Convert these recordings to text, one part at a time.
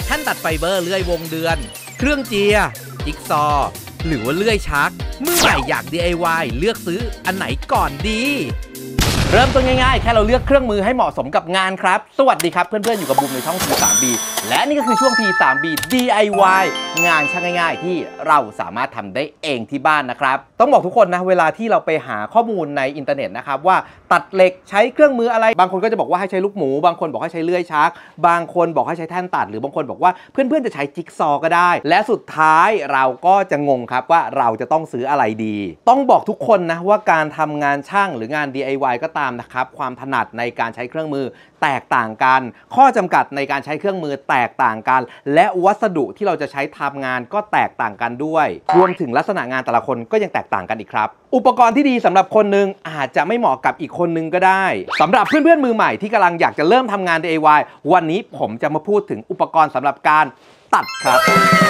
แท่นตัดไฟเบอร์เลื่อยวงเดือนเครื่องเจียจิ๊กซอหรือว่าเลื่อยชักมือใหม่อยาก DIY เลือกซื้ออันไหนก่อนดีเริ่มต้นง่ายๆแค่เราเลือกเครื่องมือให้เหมาะสมกับงานครับสวัสดีครับเพื่อนๆอยู่กับบูมในช่อง P3B และนี่ก็คือช่วง P3B DIY งานช่างง่ายๆที่เราสามารถทำได้เองที่บ้านนะครับต้องบอกทุกคนนะเวลาที่เราไปหาข้อมูลในอินเทอร์เน็ตนะครับว่าตัดเหล็กใช้เครื่องมืออะไรบางคนก็จะบอกว่าให้ใช้ลูกหมูบางคนบอกให้ใช้เลื่อยชักบางคนบอกให้ใช้แท่นตัดหรือบางคนบอกว่าเพื่อนๆจะใช้จิ๊กซอก็ได้และสุดท้ายเราก็จะงงครับว่าเราจะต้องซื้ออะไรดีต้องบอกทุกคนนะว่าการทำงานช่างหรืองาน DIY ก็ตามนะครับความถนัดในการใช้เครื่องมือแตกต่างกันข้อจำกัดในการใช้เครื่องมือแตกต่างกันและวัสดุที่เราจะใช้ทำงานก็แตกต่างกันด้วยรวมถึงลักษณะงานแต่ละคนก็ยังแตกต่างกันอีกครับอุปกรณ์ที่ดีสำหรับคนหนึ่งอาจจะไม่เหมาะกับอีกคนนึงก็ได้สำหรับเพื่อนๆมือใหม่ที่กำลังอยากจะเริ่มทำงาน DIY วันนี้ผมจะมาพูดถึงอุปกรณ์สำหรับการตัดครับ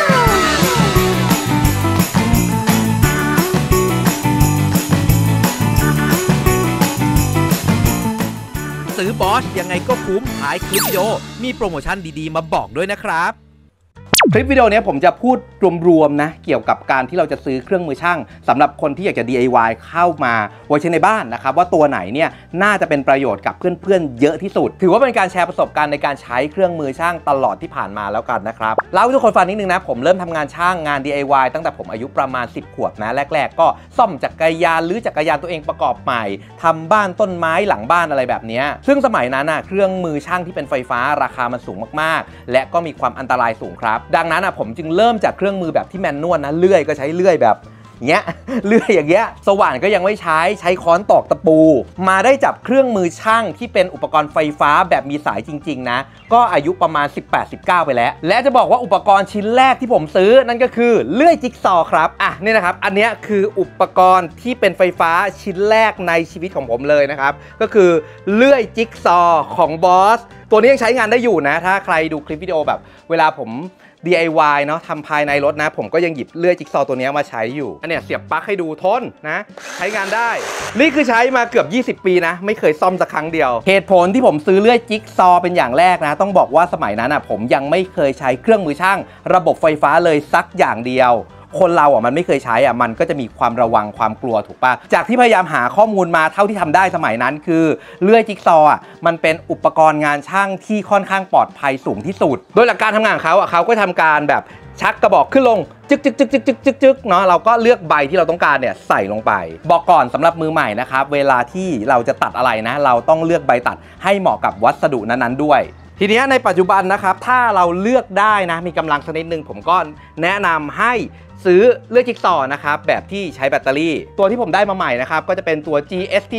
ซื้อบอสยังไงก็คุ้มท้ายคลิปวิดีโอมีโปรโมชั่นดีๆมาบอกด้วยนะครับคลิปวิดีโอนี้ผมจะพูดรวมๆนะเกี่ยวกับการที่เราจะซื้อเครื่องมือช่างสำหรับคนที่อยากจะ DIY เข้ามาไว้ใช้ในบ้านนะครับว่าตัวไหนเนี่ยน่าจะเป็นประโยชน์กับเพื่อนๆเยอะที่สุดถือว่าเป็นการแชร์ประสบการณ์ในการใช้เครื่องมือช่างตลอดที่ผ่านมาแล้วกันนะครับเล่าให้ทุกคนฟังนิดนึงนะผมเริ่มทำงานช่างงาน DIY ตั้งแต่ผมอายุประมาณ10ขวบนะแรกๆก็ซ่อมจักรยานหรือจักรยานตัวเองประกอบใหม่ทำบ้านต้นไม้หลังบ้านอะไรแบบนี้ซึ่งสมัยนั้นเครื่องมือช่างที่เป็นไฟฟ้าราคามันสูงมากๆและก็มีความอันตรายสูงครับดังนั้นผมจึงเริ่มจากเครื่องมือแบบที่แมนนวลนะเลื่อยก็ใช้เลื่อยแบบเงี้ยเลื่อยอย่างเงี้ยสว่านก็ยังไม่ใช้ค้อนตอกตะปูมาได้จับเครื่องมือช่างที่เป็นอุปกรณ์ไฟฟ้าแบบมีสายจริงๆนะก็อายุประมาณ 18-19 ไปแล้วและจะบอกว่าอุปกรณ์ชิ้นแรกที่ผมซื้อนั่นก็คือเลื่อยจิ๊กซอครับนี่นะครับอันนี้คืออุปกรณ์ที่เป็นไฟฟ้าชิ้นแรกในชีวิตของผมเลยนะครับก็คือเลื่อยจิ๊กซอของบอสตัวนี้ยังใช้งานได้อยู่นะถ้าใครดูคลิปวิดีโอแบบเวลาผมDIY เนาะทำภายในรถนะผมก็ยังหยิบเลื่อยจิ๊กซอว์ตัวนี้มาใช้อยู่อันเนี้ยเสียบปลั๊กให้ดูทนนะใช้งานได้นี่คือใช้มาเกือบ20 ปีนะไม่เคยซ่อมสักครั้งเดียวเหตุผลที่ผมซื้อเลื่อยจิ๊กซอว์เป็นอย่างแรกนะต้องบอกว่าสมัยนั้นผมยังไม่เคยใช้เครื่องมือช่างระบบไฟฟ้าเลยสักอย่างเดียวคนเรามันไม่เคยใช้มันก็จะมีความระวังความกลัวถูกปะจากที่พยายามหาข้อมูลมาเท่าที่ทำได้สมัยนั้นคือเลื่อยจิ๊กซอว์มันเป็นอุปกรณ์งานช่างที่ค่อนข้างปลอดภัยสูงที่สุดโดยหลักการทำงานของเขาก็ทำการแบบชักกระบอกขึ้นลงจึกเนาะเราก็เลือกใบที่เราต้องการเนี่ยใส่ลงไปบอกก่อนสำหรับมือใหม่นะครับเวลาที่เราจะตัดอะไรนะเราต้องเลือกใบตัดให้เหมาะกับวัสดุนั้นๆด้วยทีนี้ในปัจจุบันนะครับถ้าเราเลือกได้นะมีกำลังสักนิดนึงผมก็แนะนำให้ซื้อเลื่อยจิ๊กซอว์นะครับแบบที่ใช้แบตเตอรี่ตัวที่ผมได้มาใหม่นะครับก็จะเป็นตัว GST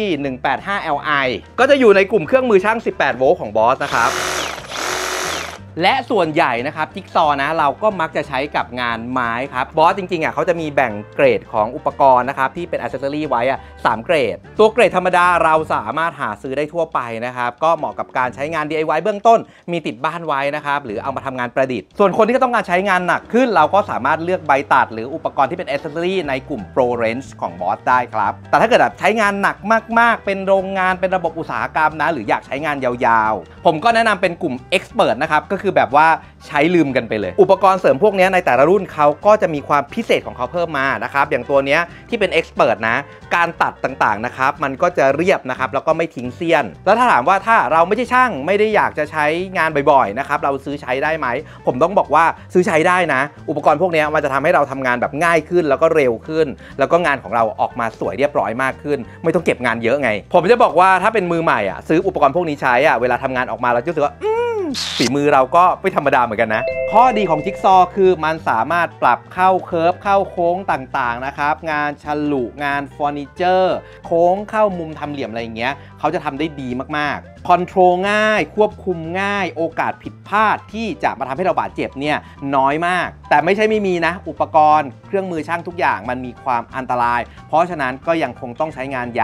185Li ก็จะอยู่ในกลุ่มเครื่องมือช่าง18 โวลต์ของบอสนะครับและส่วนใหญ่นะครับจิ๊กซอว์นะเราก็มักจะใช้กับงานไม้ครับบอสจริงๆเขาจะมีแบ่งเกรดของอุปกรณ์นะครับที่เป็นอัซเซสซอรี่ไว้3 เกรดตัวเกรดธรรมดาเราสามารถหาซื้อได้ทั่วไปนะครับก็เหมาะกับการใช้งาน DIY เบื้องต้นมีติดบ้านไว้นะครับหรือเอามาทำงานประดิษฐ์ส่วนคนที่ต้องการใช้งานหนักขึ้นเราก็สามารถเลือกใบตัดหรืออุปกรณ์ที่เป็นอัซเซสซอรี่ในกลุ่ม Pro Range ของบอสได้ครับแต่ถ้าเกิดใช้งานหนักมากๆเป็นโรงงานเป็นระบบอุตสาหกรรมนะหรืออยากใช้งานยาวๆผมก็แนะนำเป็นกลุ่ม Expert นะครับก็คือแบบว่าใช้ลืมกันไปเลยอุปกรณ์เสริมพวกนี้ในแต่ละรุ่นเขาก็จะมีความพิเศษของเขาเพิ่มมานะครับอย่างตัวนี้ที่เป็น Expert นะการตัดต่างๆนะครับมันก็จะเรียบนะครับแล้วก็ไม่ทิ้งเสี้ยนแล้วถ้าถามว่าถ้าเราไม่ใช่ช่างไม่ได้อยากจะใช้งานบ่อยๆนะครับเราซื้อใช้ได้ไหมผมต้องบอกว่าซื้อใช้ได้นะอุปกรณ์พวกนี้มันจะทำให้เราทำงานแบบง่ายขึ้นแล้วก็เร็วขึ้นแล้วก็งานของเราออกมาสวยเรียบร้อยมากขึ้นไม่ต้องเก็บงานเยอะไงผมจะบอกว่าถ้าเป็นมือใหม่ซื้ออุปกรณ์พวกนี้ใช้เวลาทำงานออกมาเราจะรู้สึกว่าฝีมือเราก็ไม่ธรรมดาเหมือนกันนะข้อดีของจิ๊กซอว์คือมันสามารถปรับเข้าเคิร์ฟเข้าโค้งต่างๆนะครับงานฉลุงานเฟอร์นิเจอร์โค้งเข้ามุมทำเหลี่ยมอะไรอย่างเงี้ยเขาจะทำได้ดีมากๆคอนโทรลง่ายควบคุมง่ายโอกาสผิดพลาดที่จะมาทำให้เราบาดเจ็บเนี่ยน้อยมากแต่ไม่ใช่ไม่มีนะอุปกรณ์เครื่องมือช่างทุกอย่างมันมีความอันตรายเพราะฉะนั้นก็ยังคงต้องใช้งานอย่าง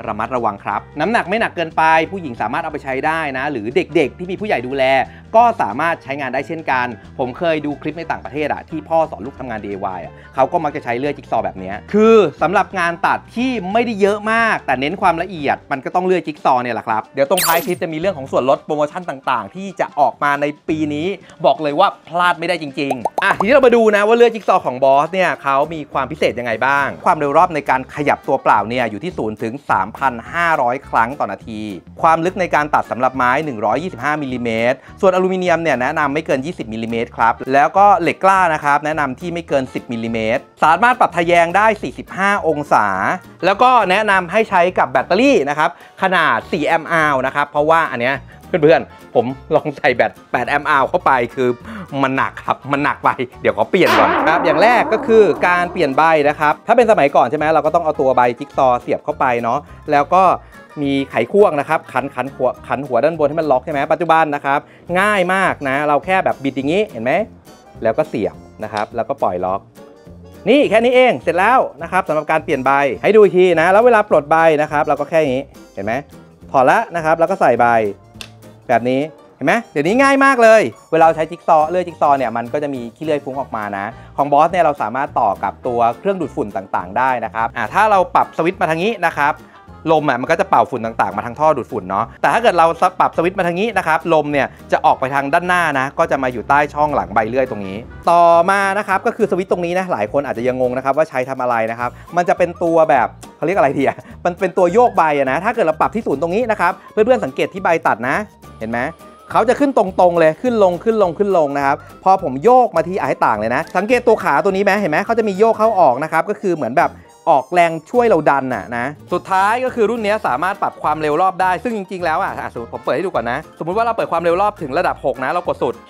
ระมัดระวังครับน้ำหนักไม่หนักเกินไปผู้หญิงสามารถเอาไปใช้ได้นะหรือเด็กๆที่มีผู้ใหญ่ดูแลก็สามารถใช้งานได้เช่นกันผมเคยดูคลิปในต่างประเทศที่พ่อสอนลูกทำงาน DIY เขาก็มักจะใช้เลื่อยจิ๊กซอว์แบบนี้คือสำหรับงานตัดที่ไม่ได้เยอะมากแต่เน้นความละเอียดมันก็ต้องเลื่อยจิ๊กซอว์เนี่ยแหละครับเดี๋ยวตรงท้ายคลิปจะมีเรื่องของส่วนลดโปรโมชั่นต่างๆที่จะออกมาในปีนี้บอกเลยว่าพลาดไม่ได้จริงๆทีนี้เรามาดูนะว่าเลื่อยจิ๊กซอว์ของบอสเนี่ยเขามีความพิเศษยังไงบ้างความเร็วรอบในการขยับตัวเปล่าเนี่ยอยู่ที่0 ถึง 3,500 ครั้งต่อนาทีความลึกในการตัดสำหรับไม้125มิลลิเมตรส่วนอลูมิเนียมเนี่ยแนะนำไม่เกิน20มิลลิเมตรครับแล้วก็เหล็กกล้านะครับแนะนำที่ไม่เกิน10มิลลิเมตรสามารถปรับทะแยงได้45องศาแล้วก็แนะนำให้ใช้กับแบตเตอรี่นะครับขนาด4แอมป์อาวนะครับเพราะว่าอันเนี้ยเพื่อนๆผมลองใส่แบต8แอมป์อาวเข้าไปคือมันหนักครับมันหนักไปเดี๋ยวขอเปลี่ยนก่อนครับอย่างแรกก็คือการเปลี่ยนใบนะครับถ้าเป็นสมัยก่อนใช่ไหมเราก็ต้องเอาตัวใบจิ๊กซอว์เสียบเข้าไปเนาะแล้วก็มีไขควงนะครับขันหัวด้านบนให้มันล็อกใช่ไหมปัจจุบันนะครับง่ายมากนะเราแค่แบบบิดอย่างนี้เห็นไหมแล้วก็เสียบนะครับแล้วก็ปล่อยล็อกนี่แค่นี้เองเสร็จแล้วนะครับสำหรับการเปลี่ยนใบให้ดูอีกทีนะแล้วเวลาปลดใบนะครับเราก็แค่นี้เห็นไหมถอดแล้วนะครับแล้วก็ใส่ใบแบบนี้เห็นไหมเดี๋ยวนี้ง่ายมากเลยเวลาใช้จิ๊กซอว์เลื่อยจิ๊กซอว์เนี่ยมันก็จะมีขี้เลื่อยฟุ้งออกมานะของบอสเนี่ยเราสามารถต่อกับตัวเครื่องดูดฝุ่นต่างๆได้นะครับถ้าเราปรับสวิตช์มาทางนี้นะครับลมมันก็จะเป่าฝุ่นต่างๆมาทางท่อดูดฝุ่นเนาะแต่ถ้าเกิดเราปรับสวิตช์มาทางนี้นะครับลมเนี่ยจะออกไปทางด้านหน้านะก็จะมาอยู่ใต้ช่องหลังใบเลื่อยตรงนี้ต่อมานะครับก็คือสวิตช์ตรงนี้นะหลายคนอาจจะยังงงนะครับว่าใช้ทำอะไรนะครับมันจะเป็นตัวแบบเขาเรียกอะไรดีมันเป็นตัวโยกใบนะถ้าเกิดเราปรับที่ศูนย์ตรงนี้นะครับเพื่อนๆสังเกตที่ใบตัดนะเห็นไหมเขาจะขึ้นตรงๆเลยขึ้นลงนะครับพอผมโยกมาที่ให้ต่างเลยนะสังเกตตัวขาตัวนี้ไหมเห็นไหมเขาจะมีโยกเข้าออกนะครับก็คือเหมือนแบบออกแรงช่วยเราดันนะสุดท้ายก็คือรุ่นนี้สามารถปรับความเร็วรอบได้ซึ่งจริงๆแล้วสมมติผมเปิดให้ดูก่อนนะสมมุติว่าเราเปิดความเร็วรอบถึงระดับ6นะเรากดสุด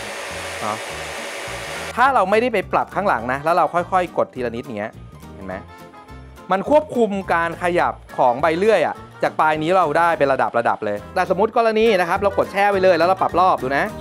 ถ้าเราไม่ได้ไปปรับข้างหลังนะแล้วเราค่อยๆกดทีละนิดอย่างเงี้ยเห็นไหมมันควบคุมการขยับของใบเลื่อยจากปลายนี้เราได้เป็นระดับเลยแต่สมมติกรณีนะครับเรากดแช่ไว้เลยแล้วเราปรับรอบดูนะ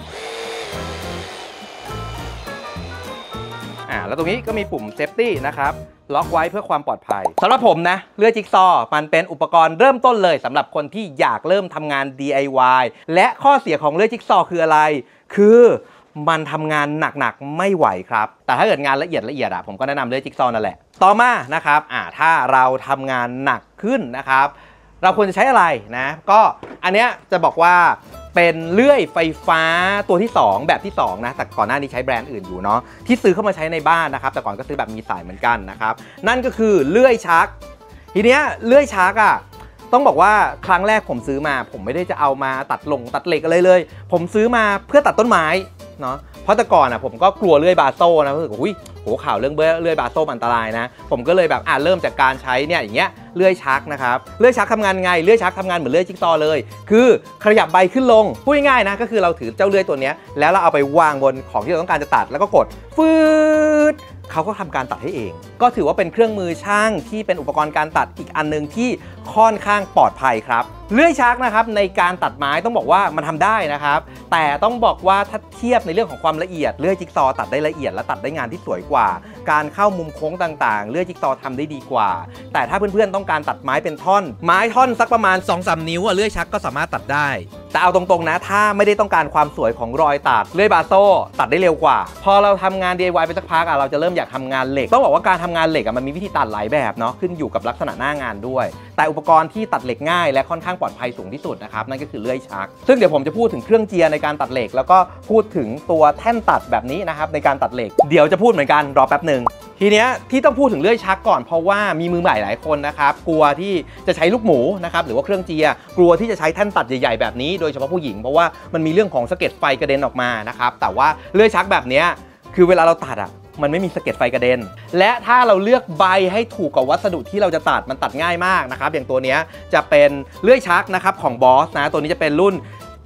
แล้วตรงนี้ก็มีปุ่มเซฟตี้นะครับล็อกไว้เพื่อความปลอดภัยสำหรับผมนะเลื่อยจิ๊กซอว์มันเป็นอุปกรณ์เริ่มต้นเลยสำหรับคนที่อยากเริ่มทำงาน DIY และข้อเสียของเลื่อยจิ๊กซอว์คืออะไรคือมันทำงานหนักๆไม่ไหวครับแต่ถ้าเกิดงานละเอียดผมก็แนะนำเลื่อยจิ๊กซอว์นั่นแหละต่อมานะครับถ้าเราทำงานหนักขึ้นนะครับเราควรจะใช้อะไรนะก็อันเนี้ยจะบอกว่าเป็นเลื่อยไฟฟ้าตัวที่2แบบที่2นะแต่ก่อนหน้านี้ใช้แบรนด์อื่นอยู่เนาะที่ซื้อเข้ามาใช้ในบ้านนะครับแต่ก่อนก็ซื้อแบบมีสายเหมือนกันนะครับนั่นก็คือเลื่อยชักทีเนี้ยเลื่อยชักต้องบอกว่าครั้งแรกผมซื้อมาผมไม่ได้จะเอามาตัดเหล็กอะไรเลยผมซื้อมาเพื่อตัดต้นไม้เนาะเพราะแต่ก่อนผมก็กลัวเลื่อยบาโซ่นะรู้สึกข่าวเรื่องเลื่อยบาโซ่อันตรายนะผมก็เลยแบบเริ่มจากการใช้เนี่ยอย่างเงี้ยเลื่อยชักนะครับเลื่อยชักทำงานไงเลื่อยชักทำงานเหมือนเลื่อยจิ๊กซอว์เลยคือขยับใบขึ้นลงพูดง่ายๆนะก็คือเราถือเจ้าเลื่อยตัวนี้แล้วเราเอาไปวางบนของที่เราต้องการจะตัดแล้วก็กดฟืดเขาก็ทำการตัดให้เองก็ถือว่าเป็นเครื่องมือช่างที่เป็นอุปกรณ์การตัดอีกอันนึงที่ค่อนข้างปลอดภัยครับเลื่อยชักนะครับในการตัดไม้ต้องบอกว่ามันทำได้นะครับแต่ต้องบอกว่าถ้าเทียบในเรื่องของความละเอียดเลื่อยจิ๊กซอว์ตัดได้ละเอียดและตัดได้งานที่สวยกว่าการเข้ามุมโค้งต่างๆเลื่อยจิ๊กซอว์ทำได้ดีกว่าแต่ถ้าเพื่อนๆต้องการตัดไม้เป็นท่อนสักประมาณ 2-3 นิ้วเลื่อยชักก็สามารถตัดได้แต่เอาตรงๆนะถ้าไม่ได้ต้องการความสวยของรอยตัดเลื่อยบาโซ่ตัดได้เร็วกว่าพอเราทำงาน DIY ไปสักพักเราจะเริ่มอยากทำงานเหล็กต้องบอกว่าการทำงานเหล็กมันมีวิธีตัดหลายแบบเนาะขึ้นอยู่กับลักษณะหน้างานด้วยแต่อุปกรณ์ที่ตัดเหล็กง่ายและค่อนข้างปลอดภัยสูงที่สุดนะครับนั่นก็คือเลื่อยชักซึ่งเดี๋ยวผมจะพูดถึงเครื่องเจียร์ในการตัดเหล็กแล้วก็พูดถึงตัวแท่นตัดแบบนี้นะครับในการตัดเหล็กเดี๋ยวจะพูดเหมือนกันรอแป๊บหนึ่งทีเนี้ยที่ต้องพูดถึงเลื่อยชักก่อนเพราะว่ามีมือใหม่หลายคนนะครับกลัวที่จะใช้ลูกหมูนะครับหรือว่าเครื่องเจียร์กลัวที่จะใช้แท่นตัดใหญ่ๆแบบนี้โดยเฉพาะผู้หญิงเพราะว่ามันมีเรื่องของสะเก็ดไฟกระเด็นออกมานะครับแต่ว่าเลื่อยชักแบบนี้คือเวลาเราตัดมันไม่มีสะเก็ดไฟกระเด็นและถ้าเราเลือกใบให้ถูกกับวัสดุที่เราจะตัดมันตัดง่ายมากนะครับอย่างตัวนี้จะเป็นเลื่อยชักนะครับของ Boss นะตัวนี้จะเป็นรุ่น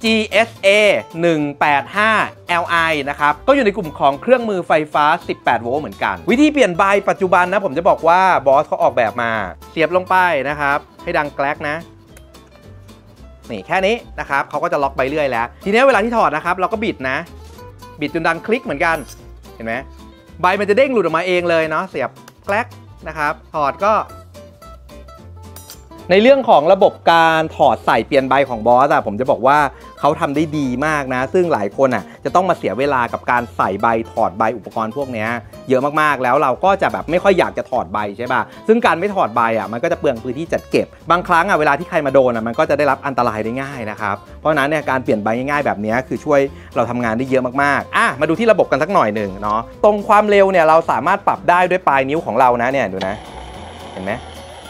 GSA 185 Li นะครับก็อยู่ในกลุ่มของเครื่องมือไฟฟ้า18โวลต์เหมือนกันวิธีเปลี่ยนใบปัจจุบันนะผมจะบอกว่า Boss เขาออกแบบมาเสียบลงไปนะครับให้ดังแกลกนะนี่แค่นี้นะครับเขาก็จะล็อกใบเลื่อยแล้วทีนี้เวลาที่ถอดนะครับเราก็บิดนะบิดจนดังคลิกเหมือนกันเห็นไหมใบมันจะเด้งหลุดออกมาเองเลยเนาะเสียบแกลกนะครับถอดก็ในเรื่องของระบบการถอดใส่เปลี่ยนใบของบอสผมจะบอกว่าเขาทำได้ดีมากนะซึ่งหลายคนจะต้องมาเสียเวลากับการใส่ใบถอดใบอุปกรณ์พวกนี้เยอะมากๆแล้วเราก็จะแบบไม่ค่อยอยากจะถอดใบใช่ป่ะซึ่งการไม่ถอดใบมันก็จะเปลืองพื้นที่จัดเก็บบางครั้งเวลาที่ใครมาโดนมันก็จะได้รับอันตรายได้ง่ายนะครับเพราะฉะนั้นเนี่ยการเปลี่ยนใบง่ายๆแบบนี้คือช่วยเราทำงานได้เยอะมากๆมาดูที่ระบบกันสักหน่อยหนึ่งเนาะตรงความเร็วเนี่ยเราสามารถปรับได้ด้วยปลายนิ้วของเรานะเนี่ยดูนะเห็นไหม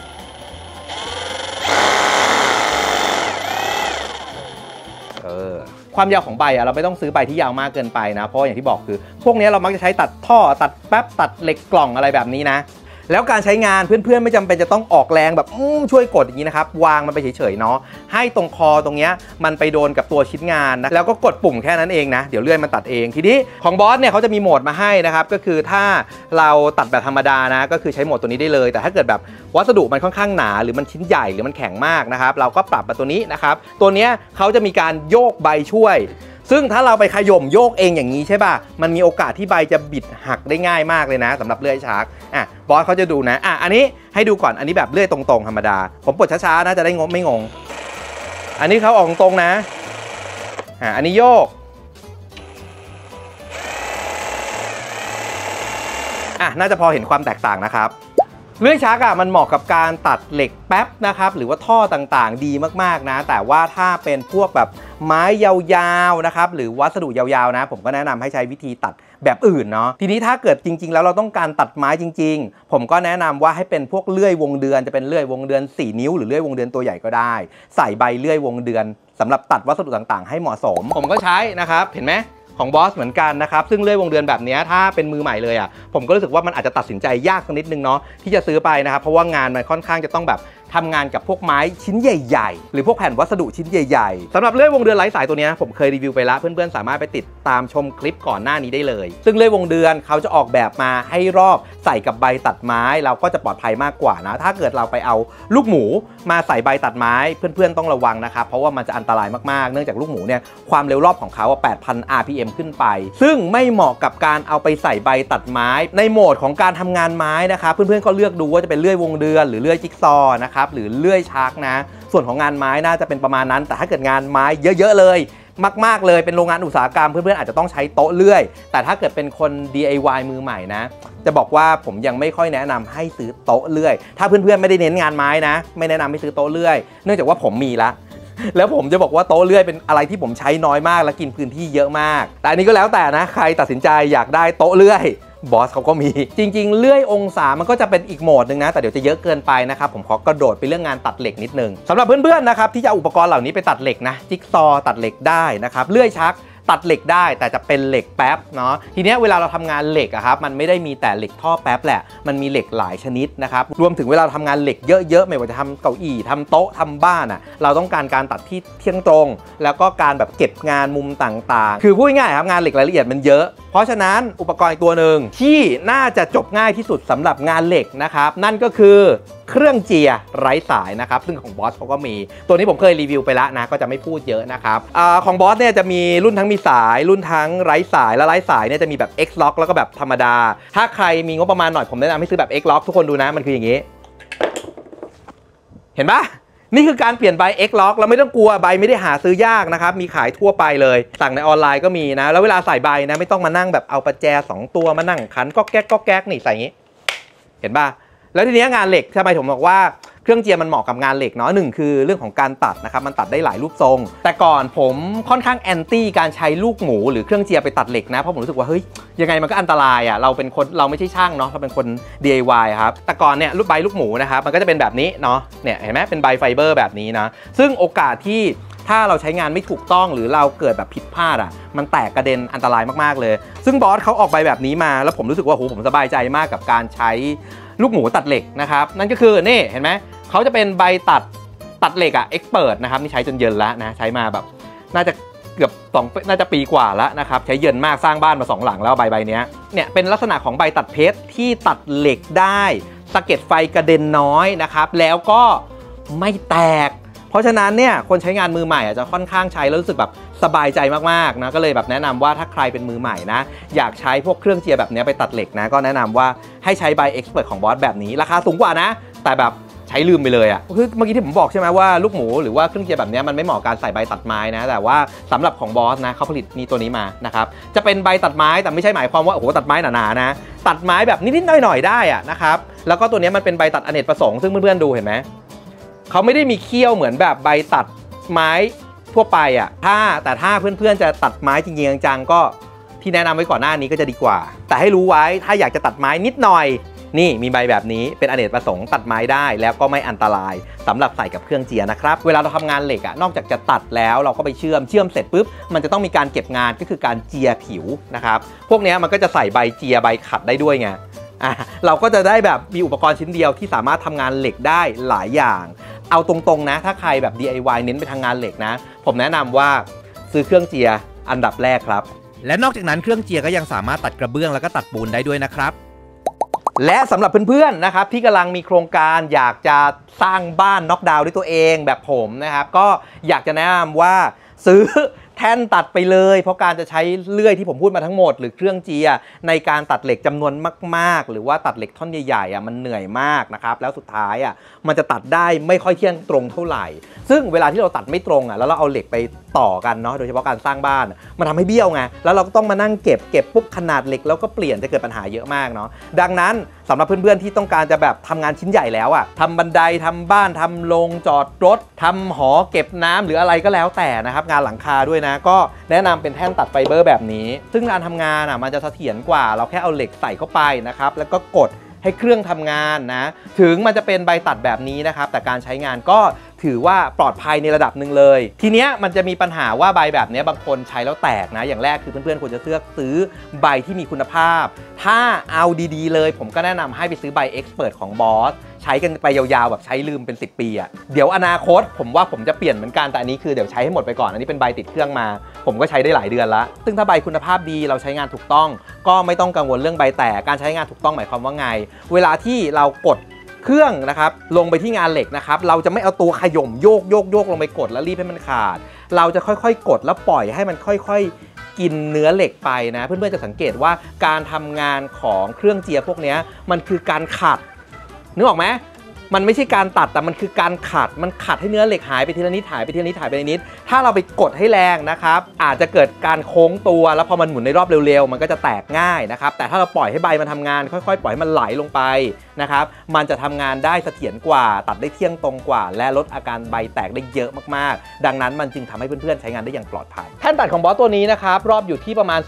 ความยาวของใบเราไม่ต้องซื้อใบที่ยาวมากเกินไปนะเพราะอย่างที่บอกคือพวกนี้เรามักจะใช้ตัดท่อตัดแป๊บตัดเหล็กกล่องอะไรแบบนี้นะแล้วการใช้งานเพื่อนๆไม่จำเป็นจะต้องออกแรงแบบช่วยกดอย่างนี้นะครับวางมันไปเฉยๆเนาะให้ตรงคอตรงนี้มันไปโดนกับตัวชิ้นงานนะแล้วก็กดปุ่มแค่นั้นเองนะเดี๋ยวเลื่อยมันตัดเองทีนี้ของบอสเนี่ยเขาจะมีโหมดมาให้นะครับก็คือถ้าเราตัดแบบธรรมดานะก็คือใช้โหมดตัวนี้ได้เลยแต่ถ้าเกิดแบบวัสดุมันค่อนข้างหนาหรือมันชิ้นใหญ่หรือมันแข็งมากนะครับเราก็ปรับมาตัวนี้นะครับตัวนี้เขาจะมีการโยกใบช่วยซึ่งถ้าเราไปขย่มโยกเองอย่างนี้ใช่ป่ะมันมีโอกาสที่ใบจะบิดหักได้ง่ายมากเลยนะสำหรับเลื่อยชาร์กบอสเขาจะดูนะอันนี้ให้ดูก่อนอันนี้แบบเลื่อยตรงๆธรรมดาผมปลดช้าๆนะจะได้ไม่งงอันนี้เขาออกตรงนะอันนี้โยกน่าจะพอเห็นความแตกต่างนะครับเลื่อยชักมันเหมาะกับการตัดเหล็กแป๊บนะครับหรือว่าท่อต่างๆดีมากๆนะแต่ว่าถ้าเป็นพวกแบบไม้ยาวๆนะครับหรือวัสดุยาวๆนะผมก็แนะนำให้ใช้วิธีตัดแบบอื่นเนาะทีนี้ถ้าเกิดจริงๆแล้วเราต้องการตัดไม้จริงๆผมก็แนะนำว่าให้เป็นพวกเลื่อยวงเดือนจะเป็นเลื่อยวงเดือน4 นิ้วหรือเลื่อยวงเดือนตัวใหญ่ก็ได้ใส่ใบเลื่อยวงเดือนสำหรับตัดวัสดุต่างๆให้เหมาะสมผมก็ใช้นะครับเห็นไหมของบอสเหมือนกันนะครับซึ่งเลื่อยวงเดือนแบบนี้ถ้าเป็นมือใหม่เลยผมก็รู้สึกว่ามันอาจจะตัดสินใจยากสักนิดนึงเนาะที่จะซื้อไปนะครับเพราะว่างานมันค่อนข้างจะต้องแบบทำงานกับพวกไม้ชิ้นใหญ่ๆหรือพวกแผ่นวัสดุชิ้นใหญ่ๆสำหรับเลื่อยวงเดือนไร้สายตัวนี้ผมเคยรีวิวไปแล้วเพื่อนๆสามารถไปติดตามชมคลิปก่อนหน้านี้ได้เลยซึ่งเลื่อยวงเดือนเขาจะออกแบบมาให้รอบใส่กับใบตัดไม้เราก็จะปลอดภัยมากกว่านะถ้าเกิดเราไปเอาลูกหมูมาใส่ใบตัดไม้เพื่อนๆต้องระวังนะครับเพราะว่ามันจะอันตรายมากๆเนื่องจากลูกหมูเนี่ยความเร็วรอบของเขา8,000 RPM ขึ้นไปซึ่งไม่เหมาะกับการเอาไปใส่ใบตัดไม้ในโหมดของการทำงานไม้นะครับเพื่อนๆก็เลือกดูว่าจะเป็นเลื่อยวงเดือนหรือเลื่อยจิ๊กซอว์นะครับหรือเลื่อยชักนะส่วนของงานไม้น่าจะเป็นประมาณนั้นแต่ถ้าเกิดงานไม้เยอะๆเลยมากๆเลยเป็นโรงงานอุตสาหกรรมเพื่อนๆอาจจะต้องใช้โต๊ะเลื่อยแต่ถ้าเกิดเป็นคน DIY มือใหม่นะจะบอกว่าผมยังไม่ค่อยแนะนำให้ซื้อโต๊ะเลื่อยถ้าเพื่อนๆไม่ได้เน้นงานไม้นะไม่แนะนำให้ซื้อโต๊ะเลื่อยเนื่องจากว่าผมมีละแล้วผมจะบอกว่าโต๊ะเลื่อยเป็นอะไรที่ผมใช้น้อยมากและกินพื้นที่เยอะมากแต่อันนี้ก็แล้วแต่นะใครตัดสินใจอยากได้โต๊ะเลื่อยบอสเขาก็มีจริงๆเลื่อยองศามันก็จะเป็นอีกโหมดหนึ่งนะแต่เดี๋ยวจะเยอะเกินไปนะครับผมขอกระโดดไปเรื่องงานตัดเหล็กนิดนึงสำหรับเพื่อนๆนะครับที่จะเอาอุปกรณ์เหล่านี้ไปตัดเหล็กนะจิ๊กซอว์ตัดเหล็กได้นะครับเลื่อยชักตัดเหล็กได้แต่จะเป็นเหล็กแป๊บเนาะทีนี้เวลาเราทำงานเหล็กครับมันไม่ได้มีแต่เหล็กท่อแป๊บแหละมันมีเหล็กหลายชนิดนะครับรวมถึงเวลาทำงานเหล็กเยอะๆไม่ว่าจะทำเก้าอี้ทำโต๊ะทำบ้านเราต้องการตัดที่เที่ยงตรงแล้วก็การแบบเก็บงานมุมต่างๆคือพูดง่ายๆครับงานเหล็กรายละเอียดมันเยอะเพราะฉะนั้นอุปกรณ์อีกตัวหนึ่งที่น่าจะจบง่ายที่สุดสำหรับงานเหล็กนะครับนั่นก็คือเครื่องเจียร์ไร้สายนะครับซึ่งของบอสเขาก็มีตัวนี้ผมเคยรีวิวไปแล้วนะก็จะไม่พูดเยอะนะครับของบอสเนี่ยจะมีรุ่นทั้งมีสายรุ่นทั้งไร้สายและไร้สายเนี่ยจะมีแบบ X Lock แล้วก็แบบธรรมดาถ้าใครมีงบประมาณหน่อยผมแนะนำให้ซื้อแบบ X Lock ทุกคนดูนะมันคืออย่างนี้เห็นปะนี่คือการเปลี่ยนใบ X Lock เราไม่ต้องกลัวใบไม่ได้หาซื้อยากนะครับมีขายทั่วไปเลยสั่งในออนไลน์ก็มีนะแล้วเวลาใส่ใบนะไม่ต้องมานั่งแบบเอาประแจ2 ตัวมานั่งขันก็แก๊กนี่ใส่อย่างนี้เห็นป่ะแล้วทีนี้งานเหล็กทำไมผมบอกว่าเครื่องเจียมันเหมาะกับงานเหล็กเนาะหนึ่งคือเรื่องของการตัดนะครับมันตัดได้หลายรูปทรงแต่ก่อนผมค่อนข้างแอนตี้การใช้ลูกหมูหรือเครื่องเจียไปตัดเหล็กนะเพราะผมรู้สึกว่าเฮ้ยยังไงมันก็อันตรายเราเป็นคนเราไม่ใช่ช่างเนาะเราเป็นคน DIY ครับแต่ก่อนเนี่ยใบลูกหมูนะครับมันก็จะเป็นแบบนี้เนาะเนี่ยเห็นไหมเป็นใบไฟเบอร์แบบนี้นะซึ่งโอกาสที่ถ้าเราใช้งานไม่ถูกต้องหรือเราเกิดแบบผิดพลาดมันแตกกระเด็นอันตรายมากๆเลยซึ่งบอสเขาออกใบแบบนี้มาแล้วผมรู้สึกว่าโหผมสบายใจมากกับการใช้ลูกหมูตัดเหล็กนะครับนั่นก็คือนี่เห็นไหมเขาจะเป็นใบตัดเหล็กเอ็กซ์เพิร์ทนะครับนี่ใช้จนเยินแล้วนะใช้มาแบบน่าจะเกือบน่าจะปีกว่าแล้วนะครับใช้เยินมากสร้างบ้านมา2 หลังแล้วใบนี้เนี่ยเป็นลักษณะของใบตัดเพชรที่ตัดเหล็กได้สะเก็ดไฟกระเด็นน้อยนะครับแล้วก็ไม่แตกเพราะฉะนั้นเนี่ยคนใช้งานมือใหม่จะค่อนข้างใช้แล้วรู้สึกแบบสบายใจมากๆนะก็เลยแบบแนะนำว่าถ้าใครเป็นมือใหม่นะอยากใช้พวกเครื่องเจียร์แบบนี้ไปตัดเหล็กนะก็แนะนำว่าให้ใช้ใบ Expert ของบอสแบบนี้ราคาสูงกว่านะแต่แบบใช้ลืมไปเลยอ่ะคือเมื่อกี้ที่ผมบอกใช่ไหมว่าลูกหมูหรือว่าเครื่องเจียแบบนี้มันไม่เหมาะการใส่ใบตัดไม้นะแต่ว่าสำหรับของบอสนะเขาผลิตนี่ตัวนี้มานะครับจะเป็นใบตัดไม้แต่ไม่ใช่หมายความว่าโอ้โหตัดไม้หนาๆนะตัดไม้แบบนิดๆหน่อยๆได้อ่ะนะครับแล้วก็ตัวนี้มันเป็นใบตัดอเนกประสงค์ซึ่งเพื่อนๆดูเห็นไหมเขาไม่ได้มีเขี้ยวเหมือนแบบใบตัดไม้ทั่วไปอ่ะแต่ถ้าเพื่อนๆจะตัดไม้จริงๆจังๆก็ที่แนะนำไว้ก่อนหน้านี้ก็จะดีกว่าแต่ให้รู้ไว้ถ้าอยากจะตัดไม้นิดหน่อยนี่มีใบแบบนี้เป็นอเนกประสงค์ตัดไม้ได้แล้วก็ไม่อันตรายสำหรับใส่กับเครื่องเจียนะครับเวลาเราทำงานเหล็กอ่ะนอกจากจะตัดแล้วเราก็ไปเชื่อมเสร็จปุ๊บมันจะต้องมีการเก็บงานก็คือการเจียผิวนะครับพวกนี้มันก็จะใส่ใบเจียใบขัดได้ด้วยไงเราก็จะได้แบบมีอุปกรณ์ชิ้นเดียวที่สามารถทำงานเหล็กได้หลายอย่างเอาตรงๆนะถ้าใครแบบ DIY เน้นไปทางงานเหล็กนะผมแนะนำว่าซื้อเครื่องเจียอันดับแรกครับและนอกจากนั้นเครื่องเจียก็ยังสามารถตัดกระเบื้องแล้วก็ตัดปูนได้ด้วยนะครับและสำหรับเพื่อนๆนะครับที่กำลังมีโครงการอยากจะสร้างบ้านน็อกดาวน์ด้วยตัวเองแบบผมนะครับก็อยากจะแนะนำว่าซื้อแท่นตัดไปเลยเพราะการจะใช้เลื่อยที่ผมพูดมาทั้งหมดหรือเครื่องเจียในการตัดเหล็กจำนวนมากๆหรือว่าตัดเหล็กท่อนใหญ่ๆมันเหนื่อยมากนะครับแล้วสุดท้ายมันจะตัดได้ไม่ค่อยเที่ยงตรงเท่าไหร่ซึ่งเวลาที่เราตัดไม่ตรงแล้วเราเอาเหล็กไปต่อกันเนาะโดยเฉพาะการสร้างบ้านมันทำให้เบี้ยวไงแล้วเราก็ต้องมานั่งเก็บปุ๊บขนาดเหล็กแล้วก็เปลี่ยนจะเกิดปัญหาเยอะมากเนาะดังนั้นสำหรับเพื่อนๆที่ต้องการจะแบบทำงานชิ้นใหญ่แล้วทำบันไดทำบ้านทำโรงจอดรถทำหอเก็บน้ำหรืออะไรก็แล้วแต่นะครับงานหลังคาด้วยนะก็แนะนำเป็นแท่นตัดไฟเบอร์แบบนี้ซึ่งการทำงานมันจะเสถียรกว่าเราแค่เอาเหล็กใส่เข้าไปนะครับแล้วก็กดให้เครื่องทำงานนะถึงมันจะเป็นใบตัดแบบนี้นะครับแต่การใช้งานก็ถือว่าปลอดภัยในระดับหนึ่งเลยทีเนี้ยมันจะมีปัญหาว่าใบแบบนี้บางคนใช้แล้วแตกนะอย่างแรกคือเพื่อนๆควรจะเลือกซื้อใบที่มีคุณภาพถ้าเอาดีๆเลยผมก็แนะนำให้ไปซื้อใบ Expert ของบอสใช้กันไปยาวๆแบบใช้ลืมเป็น10 ปีเดี๋ยวอนาคตผมว่าผมจะเปลี่ยนเหมือนกันแต่อันนี้คือเดี๋ยวใช้ให้หมดไปก่อนอันนี้เป็นใบติดเครื่องมาผมก็ใช้ได้หลายเดือนละซึ่งถ้าใบคุณภาพดีเราใช้งานถูกต้องก็ไม่ต้องกังวลเรื่องใบแตกการใช้งานถูกต้องหมายความว่าไงเวลาที่เรากดเครื่องนะครับลงไปที่งานเหล็กนะครับเราจะไม่เอาตัวขย่มโยกลงไปกดแล้วรีบให้มันขาดเราจะค่อยๆกดแล้วปล่อยให้มันค่อยๆกินเนื้อเหล็กไปนะเพื่อนๆจะสังเกตว่าการทำงานของเครื่องเจียพวกนี้มันคือการขัดนึกออกไหมมันไม่ใช่การตัดแต่มันคือการขัดมันขัดให้เนื้อเหล็กหายไปทีละนิดหายไปทีละนิดหายไปนิดถ้าเราไปกดให้แรงนะครับอาจจะเกิดการโค้งตัวแล้วพอมันหมุนในรอบเร็วๆมันก็จะแตกง่ายนะครับแต่ถ้าเราปล่อยให้ใบมันทำงานค่อยๆปล่อยให้มันไหลลงไปนะครับมันจะทำงานได้เสถียรกว่าตัดได้เที่ยงตรงกว่าและลดอาการใบแตกได้เยอะมากๆดังนั้นมันจึงทำให้เพื่อนๆใช้งานได้อย่างปลอดภัยแท่นตัดของบอสตัวนี้นะครับรอบอยู่ที่ประมาณ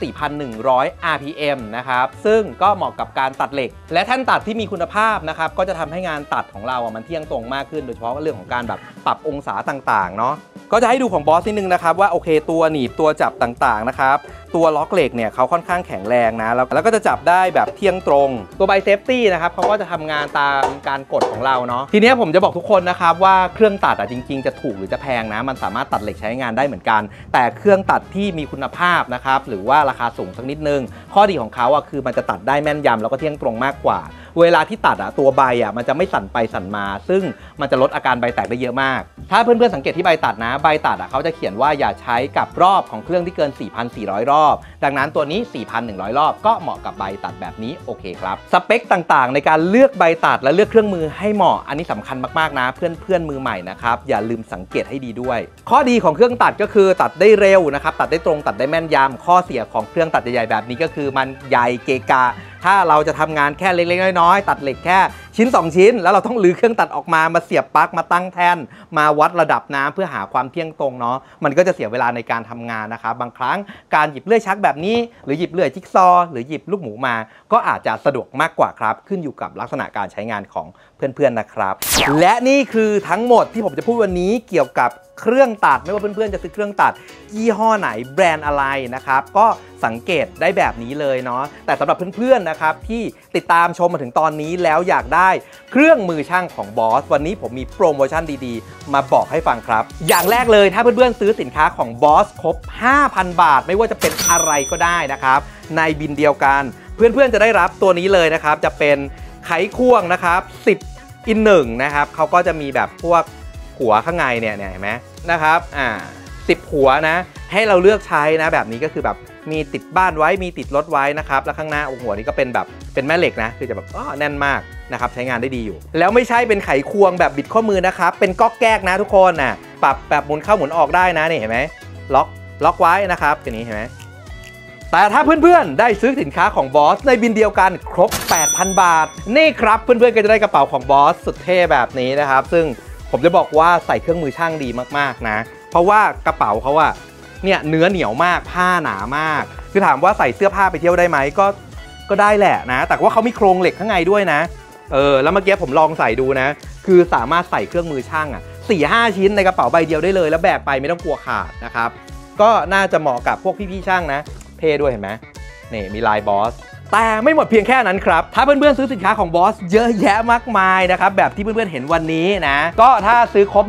4,100 RPM นะครับซึ่งก็เหมาะกับการตัดเหล็กและแท่นตัดที่มีคุณภาพนะครับก็จะทำให้งานตัดของเรามันเที่ยงตรงมากขึ้นโดยเฉพาะเรื่องของการแบบปรับองศาต่างๆเนาะก็จะให้ดูของบอสนิดนึงนะครับว่าโอเคตัวหนีบตัวจับต่างๆนะครับตัวล็อกเหล็กเนี่ยเขาค่อนข้างแข็งแรงนะแล้วก็จะจับได้แบบเที่ยงตรงตัวใบเซฟตี้นะครับเขาก็จะทำงานตามการกดของเราเนาะทีนี้ผมจะบอกทุกคนนะครับว่าเครื่องตัดจริงๆจะถูกหรือจะแพงนะมันสามารถตัดเหล็กใช้งานได้เหมือนกันแต่เครื่องตัดที่มีคุณภาพนะครับหรือว่าราคาสูงสักนิดนึงข้อดีของเขาคือมันจะตัดได้แม่นยำแล้วก็เที่ยงตรงมากกว่าเวลาที่ตัดตัวใบมันจะไม่สั่นไปสั่นมาซึ่งมันจะลดอาการใบแตกได้เยอะมากถ้าเพื่อนๆสังเกตที่ใบตัดนะใบตัดเขาจะเขียนว่าอย่าใช้กับรอบของเครื่องที่เกิน 4,400 รอบดังนั้นตัวนี้ 4,100 รอบก็เหมาะกับใบตัดแบบนี้โอเคครับสเปคต่างๆในการเลือกใบตัดและเลือกเครื่องมือให้เหมาะอันนี้สำคัญมากๆนะเพื่อนมือใหม่นะครับอย่าลืมสังเกตให้ดีด้วยข้อดีของเครื่องตัดก็คือตัดได้เร็วนะครับตัดได้ตรงตัดได้แม่นยำข้อเสียของเครื่องตัดใหญ่ๆแบบนี้ก็คือมันใหญ่เกะกะถ้าเราจะทำงานแค่เล็กๆน้อยๆตัดเหล็กแค่ชิ้น2ชิ้นแล้วเราต้องรื้อเครื่องตัดออกมาเสียบปลั๊กมาตั้งแท่นมาวัดระดับน้ำเพื่อหาความเที่ยงตรงเนาะมันก็จะเสียเวลาในการทำงานนะครับบางครั้งการหยิบเลื่อยชักแบบนี้หรือหยิบเลื่อยจิ๊กซอหรือหยิบลูกหมูมาก็อาจจะสะดวกมากกว่าครับขึ้นอยู่กับลักษณะการใช้งานของเพื่อนๆนะครับและนี่คือทั้งหมดที่ผมจะพูดวันนี้เกี่ยวกับเครื่องตัดไม่ว่าเพื่อนๆจะซื้อเครื่องตัดยี่ห้อไหนแบรนด์อะไรนะครับก็สังเกตได้แบบนี้เลยเนาะแต่สำหรับเพื่อนๆนะครับที่ติดตามชมมาถึงตอนนี้แล้วอยากได้เครื่องมือช่างของบอสวันนี้ผมมีโปรโมชั่นดีๆมาบอกให้ฟังครับอย่างแรกเลยถ้าเพื่อนๆซื้อสินค้าของบอสครบ 5,000 บาทไม่ว่าจะเป็นอะไรก็ได้นะครับในบินเดียวกันเพื่อนๆจะได้รับตัวนี้เลยนะครับจะเป็นไขควงนะครับ10 in 1นะครับเขาก็จะมีแบบพวกหัวข้างในเนี่ยเห็นไหมนะครับ10 หัวนะให้เราเลือกใช้นะแบบนี้ก็คือแบบมีติดบ้านไว้มีติดรถไว้นะครับแล้วข้างหน้าหัวนี้ก็เป็นแบบเป็นแม่เหล็กนะคือจะแบบแน่นมากนะครับใช้งานได้ดีอยู่แล้วไม่ใช่เป็นไขควงแบบบิดข้อมือนะครับเป็นก๊อกแก๊กนะทุกคนนะปรับแบบหมุนเข้าหมุนออกได้นะนี่เห็นไหมล็อกไว้นะครับอย่างนี้เห็นไหมแต่ถ้าเพื่อนๆได้ซื้อสินค้าของบอสในบินเดียวกันครบ 8,000 บาทนี่ครับเพื่อนๆก็จะได้กระเป๋าของบอสสุดเท่แบบนี้นะครับซึ่งผมจะบอกว่าใส่เครื่องมือช่างดีมากๆนะเพราะว่ากระเป๋าเขาอะเนี่ยเนื้อเหนียวมากผ้าหนามากคือถามว่าใส่เสื้อผ้าไปเที่ยวได้ไหมก็ได้แหละนะแต่ว่าเขามีโครงเหล็กข้างในด้วยนะแล้วเมื่อกี้ผมลองใส่ดูนะคือสามารถใส่เครื่องมือช่างอ่ะ 4-5 ชิ้นในกระเป๋าใบเดียวได้เลยแล้วแบกไปไม่ต้องกลัวขาดนะครับก็น่าจะเหมาะกับพวกพี่ๆช่างนะเท่ด้วยเห็นไหมนี่มีลายบอสแต่ไม่หมดเพียงแค่นั้นครับถ้าเพื่อนๆซื้อสินค้าของบอสเยอะแยะมากมายนะครับแบบที่เพื่อนๆเห็นวันนี้นะก็ถ้าซื้อครบ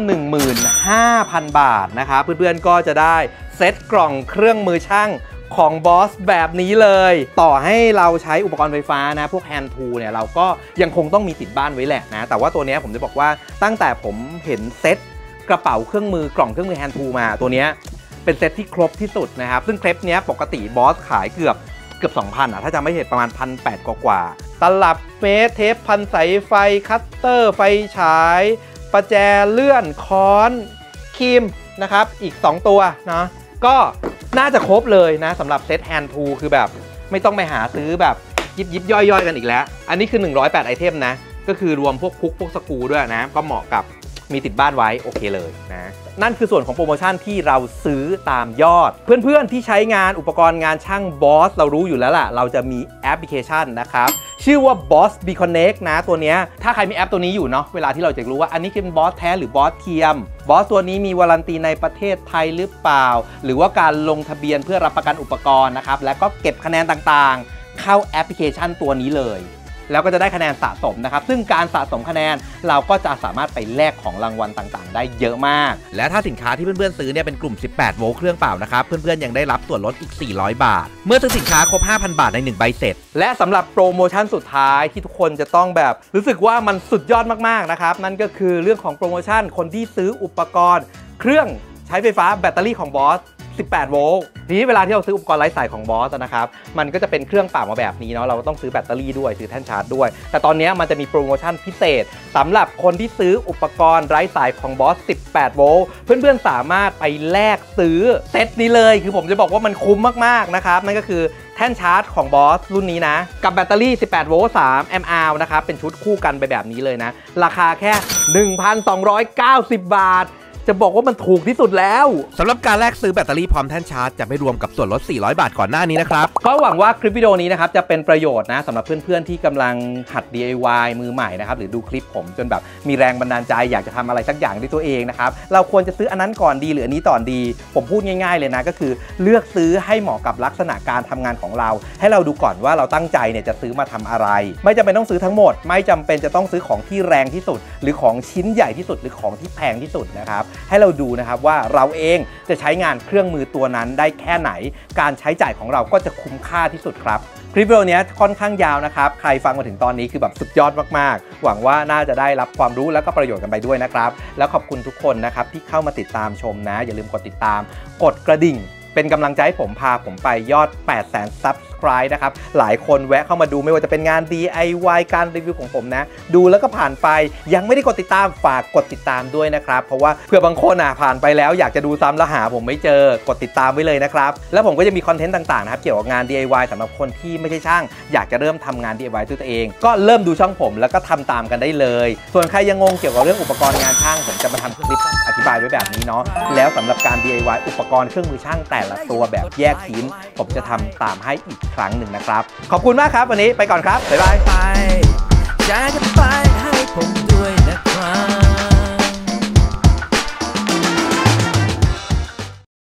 15,000 บาทนะครับเพื่อนๆก็จะได้เซ็ตกล่องเครื่องมือช่างของบอสแบบนี้เลยต่อให้เราใช้อุปกรณ์ไฟฟ้านะพวกแฮนด์ทูลเนี่ยเราก็ยังคงต้องมีติดบ้านไว้แหละนะแต่ว่าตัวนี้ผมจะบอกว่าตั้งแต่ผมเห็นเซ็ตกระเป๋าเครื่องมือกล่องเครื่องมือแฮนด์ทูลมาตัวนี้เป็นเซ็ตที่ครบที่สุดนะครับซึ่งเคล็ปนี้ปกติบอสขายเกือบ 2,000อ่ะถ้าจำไม่ผิดประมาณ 1,800 กว่าตลับเมตรเทปพันสายไฟคัตเตอร์ไฟฉายประแจเลื่อนค้อนครีมนะครับอีก2ตัวนะก็น่าจะครบเลยนะสำหรับเซตแฮนด์ทูคือแบบไม่ต้องไปหาซื้อแบบยิบย่อยๆกันอีกแล้วอันนี้คือ108ไอเทมนะก็คือรวมพวกคุกพวกสกรูด้วยนะก็เหมาะกับมีติดบ้านไว้โอเคเลยนะนั่นคือส่วนของโปรโมชั่นที่เราซื้อตามยอดเพื่อนๆที่ใช้งานอุปกรณ์งานช่างบอสเรารู้อยู่แล้วล่ะเราจะมีแอปพลิเคชันนะครับชื่อว่า Boss B Connect นะตัวนี้ถ้าใครมีแอปตัวนี้อยู่เนาะเวลาที่เราจะรู้ว่าอันนี้เป็นบอสแท้หรือบอสเทียมบอสตัวนี้มีวารันตีในประเทศไทยหรือเปล่าหรือว่าการลงทะเบียนเพื่อรับประกันอุปกรณ์นะครับแล้วก็เก็บคะแนนต่างๆเข้าแอปพลิเคชันตัวนี้เลยแล้วก็จะได้คะแนนสะสมนะครับซึ่งการสะสมคะแนนเราก็จะสามารถไปแลกของรางวัลต่างๆได้เยอะมากและถ้าสินค้าที่เพื่อนๆซื้อเนี่ยเป็นกลุ่ม18โวลต์เครื่องเปล่านะครับเพื่อนๆยังได้รับส่วนลดอีก400 บาทเมื่อซื้อสินค้าครบ 5,000 บาทใน1ใบเสร็จและสำหรับโปรโมชั่นสุดท้ายที่ทุกคนจะต้องแบบรู้สึกว่ามันสุดยอดมากๆนะครับนั่นก็คือเรื่องของโปรโมชั่นคนที่ซื้ออุปกรณ์เครื่องใช้ไฟฟ้าแบตเตอรี่ของบอส18 โวลต์ทีนี้เวลาที่เราซื้ออุปกรณ์ไร้สายของบอสนะครับมันก็จะเป็นเครื่องเปล่ามาแบบนี้เนาะเราต้องซื้อแบตเตอรี่ด้วยซื้อแท่นชาร์จด้วยแต่ตอนนี้มันจะมีโปรโมชั่นพิเศษสำหรับคนที่ซื้ออุปกรณ์ไร้สายของบอส18 โวลต์เพื่อนๆสามารถไปแลกซื้อเซตนี้เลยคือผมจะบอกว่ามันคุ้มมากๆนะครับนั่นก็คือแท่นชาร์จของบอสรุ่นนี้นะกับแบตเตอรี่18 โวลต์3 แอมป์นะครับเป็นชุดคู่กันไปแบบนี้เลยนะราคาแค่ 1,290 บาทจะบอกว่ามันถูกที่สุดแล้วสำหรับการแลกซื้อแบตเตอรี่พร้อมแท่นชาร์จจะไม่รวมกับส่วนลด400 บาทก่อนหน้านี้นะครับก็หวังว่าคลิปวิดีโอนี้นะครับจะเป็นประโยชน์นะสำหรับเพื่อนๆที่กำลังหัด DIY มือใหม่นะครับหรือดูคลิปผมจนแบบมีแรงบันดาลใจอยากจะทำอะไรสักอย่างด้วยตัวเองนะครับเราควรจะซื้ออันนั้นก่อนดีหรืออันนี้ต่อดีผมพูดง่ายๆเลยนะก็คือเลือกซื้อให้เหมาะกับลักษณะการทำงานของเราให้เราดูก่อนว่าเราตั้งใจเนี่ยจะซื้อมาทำอะไรไม่จำเป็นต้องซื้อทั้งหมดไม่จำเป็นจะต้องซื้อของที่แรงที่สุดหรือของชิ้นใหญ่ที่สุดหรือของที่แพงที่สุดนะครับให้เราดูนะครับว่าเราเองจะใช้งานเครื่องมือตัวนั้นได้แค่ไหนการใช้จ่ายของเราก็จะคุ้มค่าที่สุดครับคลิปวิดีโอนี้ค่อนข้างยาวนะครับใครฟังมาถึงตอนนี้คือแบบสุดยอดมากๆหวังว่าน่าจะได้รับความรู้แล้วก็ประโยชน์กันไปด้วยนะครับแล้วขอบคุณทุกคนนะครับที่เข้ามาติดตามชมนะอย่าลืมกดติดตามกดกระดิ่งเป็นกำลังใจให้ผมพาผมไปยอด 800,000 Subscribe นะครับหลายคนแวะเข้ามาดูไม่ว่าจะเป็นงาน DIY การรีวิวของผมนะดูแล้วก็ผ่านไปยังไม่ได้กดติดตามฝากกดติดตามด้วยนะครับเพราะว่าเผื่อบางคนผ่านไปแล้วอยากจะดูซ้ำแล้วหาผมไม่เจอกดติดตามไว้เลยนะครับแล้วผมก็จะมีคอนเทนต์ต่างๆนะครับเกี่ยวกับงาน DIY สำหรับคนที่ไม่ใช่ช่างอยากจะเริ่มทำงาน DIY ด้วยตัวเองก็เริ่มดูช่องผมแล้วก็ทำตามกันได้เลยส่วนใครยังงงเกี่ยวกับเรื่องอุปกรณ์งานช่างผมจะมาทำคลิปอธิบายไว้แบบนี้เนาะแล้วสำหรับการ DIY อุปกรณ์เครื่องมือช่างแต่ละตัวแบบแยกชิ้นผมจะทำตามให้อีกครั้งหนึ่งนะครับขอบคุณมากครับวันนี้ไปก่อนครับบ๊ายบายอยากจะไปให้ผมด้วย